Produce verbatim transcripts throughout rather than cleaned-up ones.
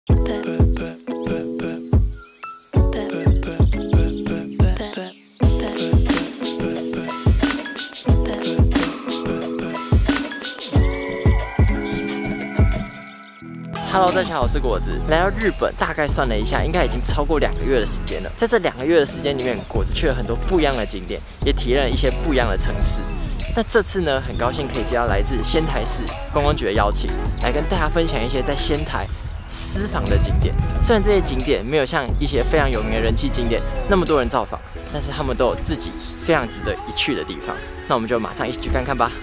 Hello， 大家好，我是果子。来到日本，大概算了一下，应该已经超过两个月的时间了。在这两个月的时间里面，果子去了很多不一样的景点，也体验了一些不一样的城市。那这次呢，很高兴可以接到来自仙台市观光局的邀请，来跟大家分享一些在仙台私房的景点。虽然这些景点没有像一些非常有名的人气景点那么多人造访，但是他们都有自己非常值得一去的地方。那我们就马上一起去看看吧。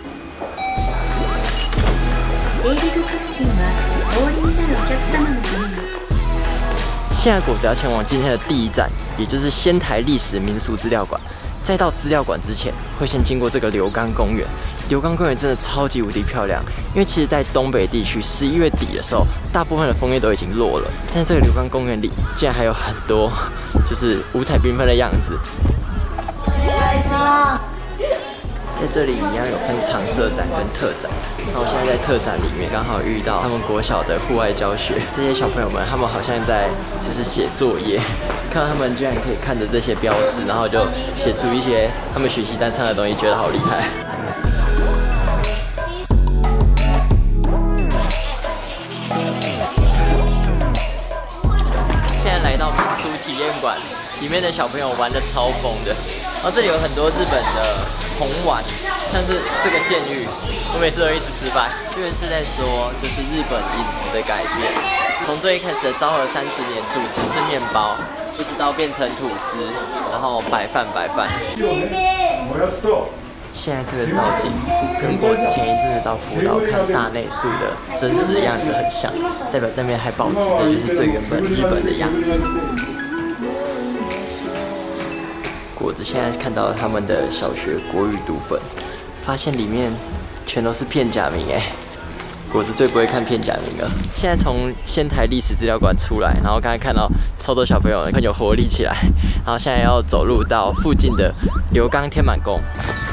现在果子要前往今天的第一站，也就是仙台历史民俗资料馆。在到资料馆之前，会先经过这个流冈公园。流冈公园真的超级无敌漂亮，因为其实在东北地区十一月底的时候，大部分的枫叶都已经落了，但是这个流冈公园里竟然还有很多就是五彩缤纷的样子。在这里一样有分常设展跟特展，那我现在在特展里面刚好遇到他们国小的户外教学，这些小朋友们他们好像在就是写作业，看到他们居然可以看着这些标示，然后就写出一些他们学习单上的东西，觉得好厉害。现在来到民俗体验馆，里面的小朋友玩得超疯的，然后这里有很多日本的红丸，像是这个剑鱼，我每次都一直失败。这个是在说，就是日本饮食的改变，从最一开始的昭和三十年，主食是面包，一直到变成吐司，然后白饭白饭。现在这个造景跟果子前一阵子到福岛看大内宿的真实样子很像，代表那边还保持着就是最原本日本的样子。果子现在看到了他们的小学国语读本，发现里面全都是片假名哎。果子最不会看片假名了。现在从仙台历史资料馆出来，然后刚才看到超多小朋友很有活力起来，然后现在要走路到附近的流冈天满宫。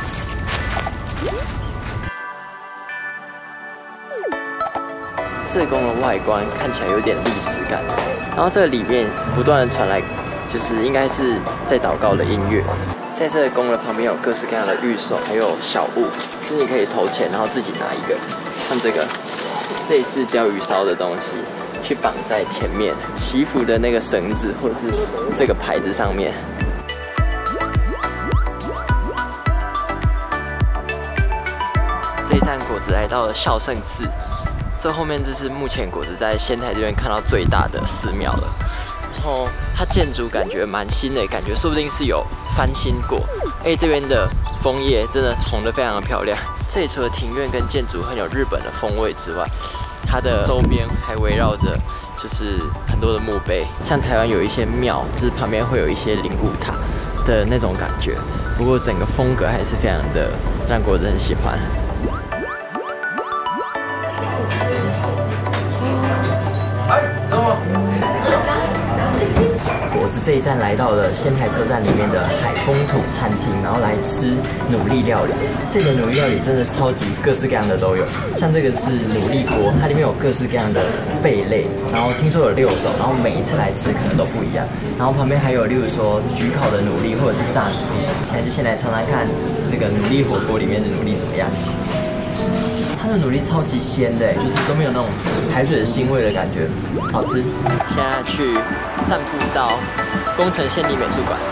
这宫的外观看起来有点历史感，然后这个里面不断的传来。就是应该是在祷告的音乐，在这个宫的旁边有各式各样的御守，还有小物，就是你可以投钱，然后自己拿一个，像这个类似鲷鱼烧的东西，去绑在前面祈福的那个绳子，或者是这个牌子上面。这一站果子来到了孝圣寺，这后面就是目前果子在仙台这边看到最大的寺庙了。然后它建筑感觉蛮新的，感觉说不定是有翻新过。而且这边的枫叶真的红得非常的漂亮。这里除了庭院跟建筑很有日本的风味之外，它的周边还围绕着就是很多的墓碑，像台湾有一些庙，就是旁边会有一些灵骨塔的那种感觉。不过整个风格还是非常的让果子很喜欢。哎，どうも。果子这一站来到了仙台车站里面的海风土餐厅，然后来吃努力料理。这里的努力料理真的超级各式各样的都有，像这个是努力锅，它里面有各式各样的贝类，然后听说有六种，然后每一次来吃可能都不一样。然后旁边还有例如说焗烤的努力或者是炸努力。现在就先来尝尝看这个努力火锅里面的努力怎么样。它的努力超级鲜的，就是都没有那种海水的腥味的感觉，好吃。现在去散步到宫城县立美术馆。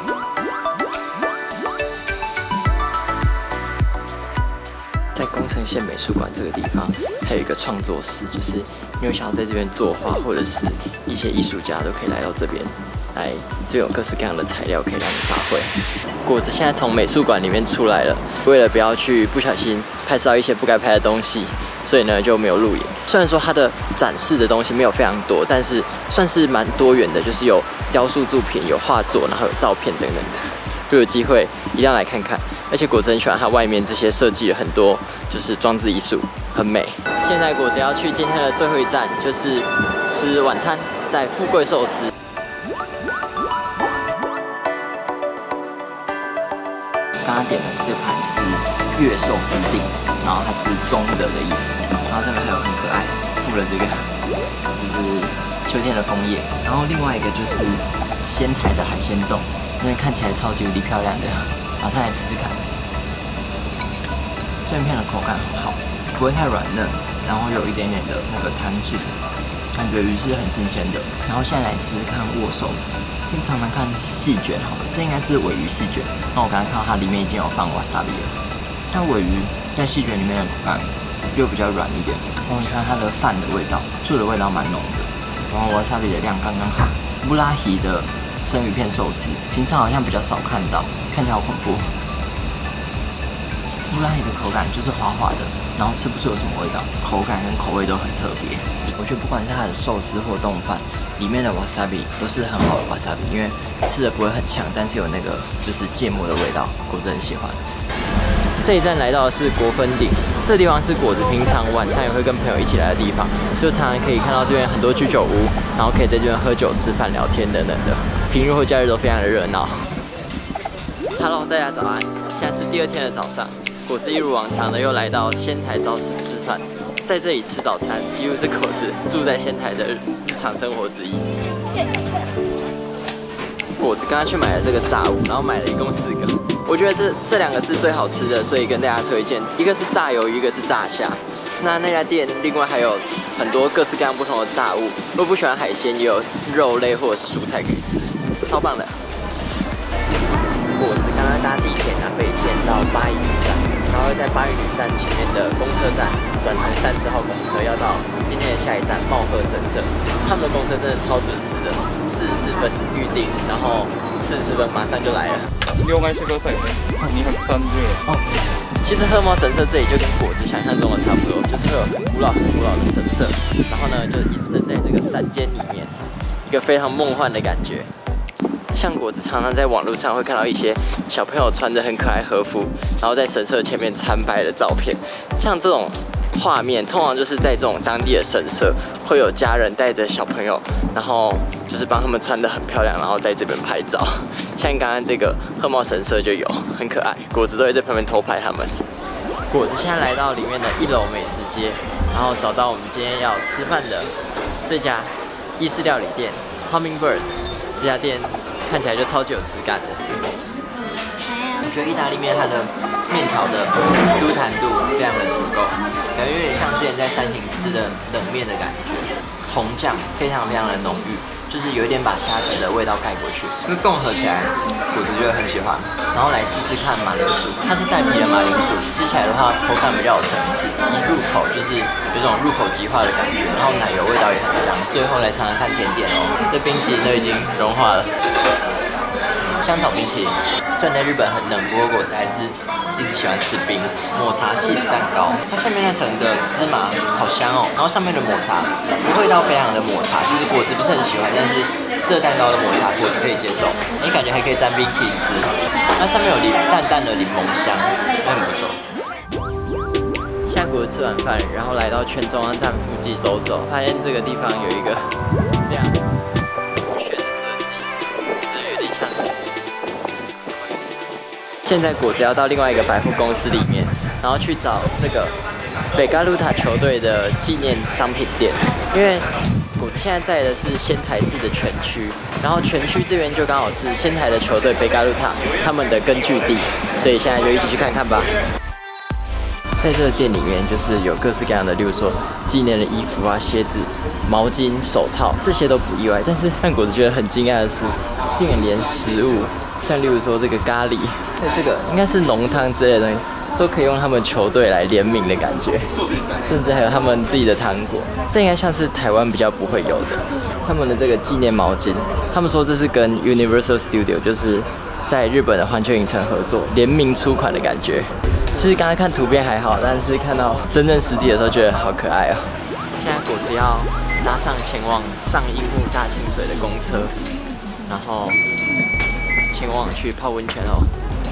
在宫城县美术馆这个地方，还有一个创作室，就是你有想要在这边作画，或者是一些艺术家都可以来到这边。来，就有各式各样的材料可以让你发挥。果子现在从美术馆里面出来了，为了不要去不小心拍摄到一些不该拍的东西，所以呢就没有录影。虽然说它的展示的东西没有非常多，但是算是蛮多元的，就是有雕塑作品、有画作，然后有照片等等的。如果有机会一定要来看看。而且果子很喜欢它外面这些设计了很多就是装置艺术，很美。现在果子要去今天的最后一站，就是吃晚餐，在富贵寿司。刚刚点的这盘是月寿司定食，然后它是中的的意思，然后上面还有很可爱附了这个就是秋天的枫叶。然后另外一个就是仙台的海鲜冻，因为看起来超级无敌漂亮的，马上来吃吃看。这片的口感很好，不会太软嫩，然后有一点点的那个弹性，感觉鱼是很新鲜的。然后现在来吃吃看握寿司，先尝尝看细卷好了，这应该是鲔鱼细卷。那我刚才看到它里面已经有放 wasabi 了，那鲔鱼在细卷里面的口感又比较软一点，我很喜欢它的饭的味道，醋的味道蛮浓的，然后 wasabi 的量刚刚好。布拉希的生鱼片寿司，平常好像比较少看到，看起来好恐怖。布拉希的口感就是滑滑的，然后吃不出有什么味道，口感跟口味都很特别。我觉得不管是它的寿司或冻饭，里面的 wasabi 都是很好的 wasabi， 因为吃的不会很呛，但是有那个就是芥末的味道，果子很喜欢。这一站来到的是国分顶，这地方是果子平常晚餐也会跟朋友一起来的地方，就常常可以看到这边很多居酒屋，然后可以在这边喝酒、吃饭、聊天等等的，平日或假日都非常的热闹。Hello， 大家早安，现在是第二天的早上。果子一如往常的又来到仙台早市吃饭，在这里吃早餐几乎是果子住在仙台的日常生活之一。果子刚刚去买了这个炸物，然后买了一共四个，我觉得这这两个是最好吃的，所以跟大家推荐。一个是炸鱿鱼，一个是炸虾。那那家店另外还有很多各式各样不同的炸物，如果不喜欢海鲜，也有肉类或者是蔬菜可以吃，超棒的。果子刚刚搭地铁南北线到八乙女站，然后在八乙女站前面的公车站转乘三十号公车，要到今天的下一站茂鹤神社。他们的公车真的超准时的，四十四分预定，然后四十四分马上就来了。 了解してくださいね。二百三十円。 哦，其实鹤茂神社这里就跟果子想象中的差不多，就是会有很古老很古老的神社，然后呢就隐身在这个山间里面，一个非常梦幻的感觉。像果子常常在网络上会看到一些小朋友穿着很可爱和服，然后在神社前面参拜的照片。像这种画面，通常就是在这种当地的神社，会有家人带着小朋友，然后就是帮他们穿得很漂亮，然后在这边拍照。像刚刚这个鹤茂神社就有，很可爱，果子都会在旁边偷拍他们。果子现在来到里面的一楼美食街，然后找到我们今天要吃饭的这家意式料理店 Hummingbird。这家店看起来就超级有质感的。我觉得意大利面它的面条的 Q 弹度非常的足够，感觉有点像之前在三井吃的冷面的感觉，红酱非常非常的浓郁，就是有一点把虾子的味道盖过去，因为综合起来，果子就会很喜欢。然后来试试看马铃薯，它是带皮的马铃薯，吃起来的话口感比较有层次，一入口就是有种入口即化的感觉，然后奶油味道也很香。最后来尝尝看甜点哦，这冰淇淋都已经融化了。香草冰淇淋，虽然在日本很冷，不过果子还是一直喜欢吃冰。抹茶起司蛋糕，它下面那层的芝麻好香哦，然后上面的抹茶不会到非常的抹茶，就是果子不是很喜欢，但是这蛋糕的抹茶果子可以接受，你感觉还可以沾冰淇淋吃。它上面有淡淡的柠檬香，还很不错。现在果子吃完饭，然后来到全中央站附近走走，发现这个地方有一个非常炫的设计，就是有点像是。现在果子要到另外一个百货公司里面，然后去找这个北加鲁塔球队的纪念商品店，因为果子现在在的是仙台市的全区，然后全区这边就刚好是仙台的球队北加鲁塔他们的根据地，所以现在就一起去看看吧。在这个店里面，就是有各式各样的，例如说纪念的衣服啊、鞋子、毛巾、手套，这些都不意外。但是让果子觉得很惊讶的是，竟然连食物，像例如说这个咖喱，还有这个应该是浓汤之类的东西，都可以用他们球队来联名的感觉，甚至还有他们自己的糖果，这应该像是台湾比较不会有的。他们的这个纪念毛巾，他们说这是跟 Universal Studio， 就是在日本的环球影城合作联名出款的感觉。其实刚才看图片还好，但是看到真正实体的时候，觉得好可爱哦。现在果子要搭上前往上樱木大清水的公车，然后前往去泡温泉哦。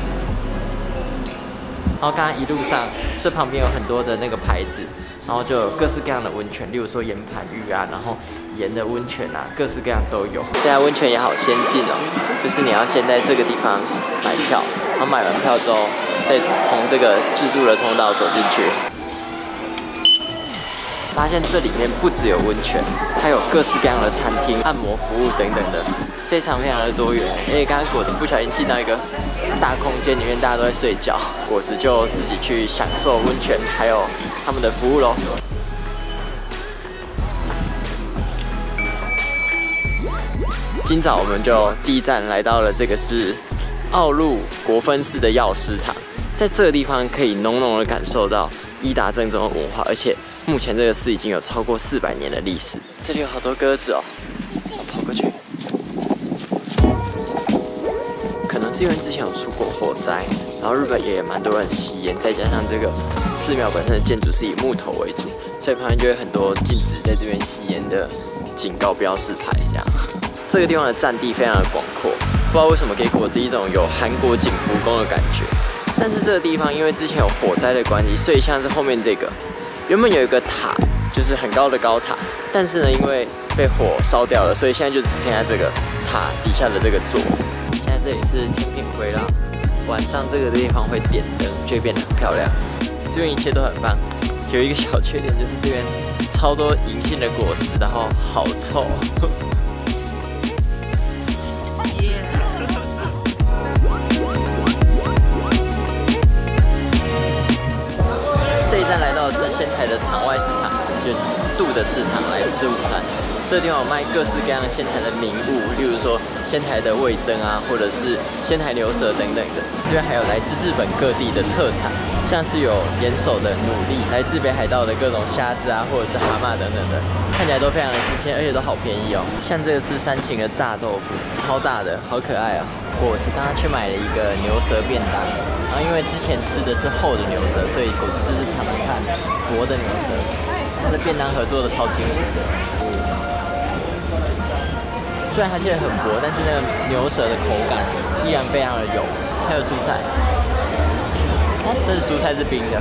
然后刚刚一路上，这旁边有很多的那个牌子，然后就有各式各样的温泉，例如说岩盘浴啊，然后盐的温泉啊，各式各样都有。现在温泉也好先进哦，就是你要先在这个地方买票，然后买完票之后，再从这个自助的通道走进去。 发现这里面不只有温泉，还有各式各样的餐厅、按摩服务等等的，非常非常的多元。因为刚刚果子不小心进到一个大空间里面，大家都在睡觉，果子就自己去享受温泉还有他们的服务咯。今早我们就第一站来到了这个是奥路国分寺的药师堂，在这个地方可以浓浓的感受到伊达正宗的文化，而且目前这个寺已经有超过四百年的历史。这里有好多鸽子哦，我跑过去。可能是因为之前有出过火灾，然后日本也蛮多人吸烟，再加上这个寺庙本身的建筑是以木头为主，所以旁边就会很多禁止在这边吸烟的警告标示牌这样。这个地方的占地非常的广阔，不知道为什么给果子一种有韩国景福宫的感觉。但是这个地方因为之前有火灾的关系，所以像是后面这个原本有一个塔，就是很高的高塔，但是呢因为被火烧掉了，所以现在就只剩下这个塔底下的这个座。现在这里是天品回廊，晚上这个地方会点灯，就会变得很漂亮。这边一切都很棒，有一个小缺点就是这边超多银杏的果实，然后好臭。这一站来到的是仙台的场外市场，也就是杜的市场来吃午餐。这个地方有卖各式各样仙台的名物，例如说仙台的味噌啊，或者是仙台牛舌等等的。这边还有来自日本各地的特产，像是有岩手的牡蛎，来自北海道的各种虾子啊，或者是蛤蟆等等的，看起来都非常的新鲜，而且都好便宜哦。像这个是山形的炸豆腐，超大的，好可爱哦。果子刚刚去买了一个牛舌便当，然后因为之前吃的是厚的牛舌，所以果子这次尝尝看薄的牛舌。它的便当盒做的超精致的，虽然它现在很薄，但是那个牛舌的口感依然非常的有。还有蔬菜，哦，但是蔬菜是冰的。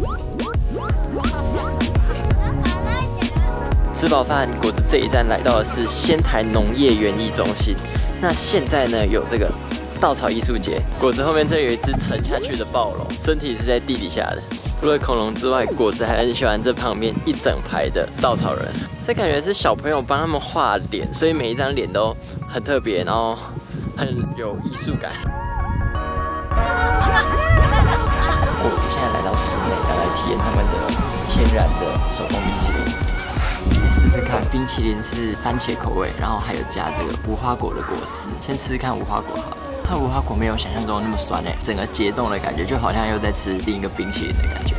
吃饱饭，果子这一站来到的是仙台农业园艺中心。那现在呢有这个稻草艺术节，果子后面这有一只沉下去的暴龙，身体是在地底下的。除了恐龙之外，果子还很喜欢这旁边一整排的稻草人，这感觉是小朋友帮他们画脸，所以每一张脸都很特别，然后很有艺术感。果子现在来到室内，要来体验他们的天然的手工冰淇淋。来试试看，冰淇淋是番茄口味，然后还有加这个无花果的果实。先吃吃看无花果好了。它无花果没有想象中那么酸诶，整个结冻的感觉就好像又在吃另一个冰淇淋的感觉。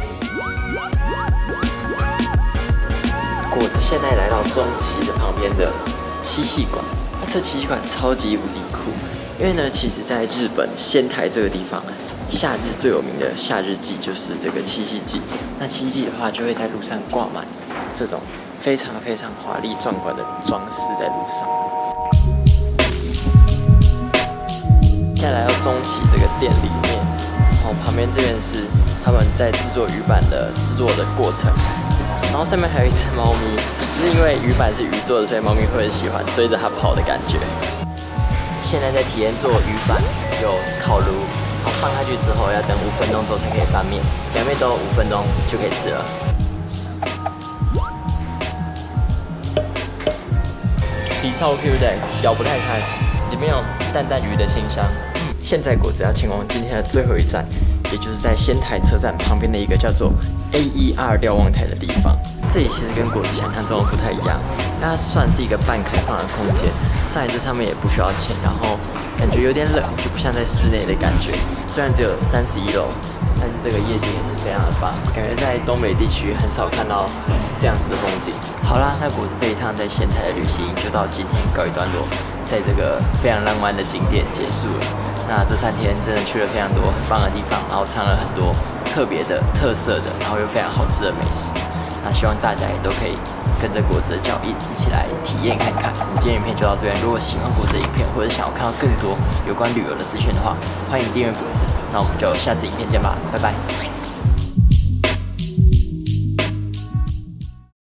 果子现在来到中期的旁边的七夕馆，那这七夕馆超级无敌酷，因为呢，其实在日本仙台这个地方，夏日最有名的夏日祭就是这个七夕祭。那七夕的话，就会在路上挂满这种非常非常华丽壮观的装饰在路上。现在来到中期这个店里面，然后旁边这边是他们在制作鱼板的制作的过程，然后上面还有一只猫咪，就是因为鱼板是鱼做的，所以猫咪会很喜欢追着它跑的感觉。现在在体验做鱼板，有烤炉，然后放下去之后要等五分钟之后才可以翻面，两面都五分钟就可以吃了。皮超 Q 的，咬不太开，里面有淡淡鱼的清香。现在果子要前往今天的最后一站，也就是在仙台车站旁边的一个叫做 A E R 瞭望台的地方。这里其实跟果子想象中的不太一样，它算是一个半开放的空间，上来这上面也不需要钱，然后感觉有点冷，就不像在室内的感觉。虽然只有三十一楼，但是这个夜景也是非常的棒，感觉在东北地区很少看到这样子的风景。好啦，那果子这一趟在仙台的旅行就到今天告一段落，在这个非常浪漫的景点结束了。那这三天真的去了非常多很棒的地方，然后尝了很多特别的、特色的，然后又非常好吃的美食。那希望大家也都可以跟着果子的脚印一起来体验看看。我们今天影片就到这边，如果喜欢果子的影片，或者想要看到更多有关旅游的资讯的话，欢迎订阅果子。那我们就下次影片见吧，拜拜。